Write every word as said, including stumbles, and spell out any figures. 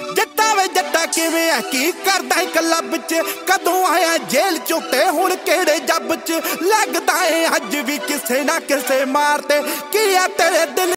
जट्टा वे जट्टा किवें है की करदा क्लब च कदों आया जेल चों ते हुण केड़े जब च लगदा है अज भी किसे ना किसे मारते की आ तेरे दिल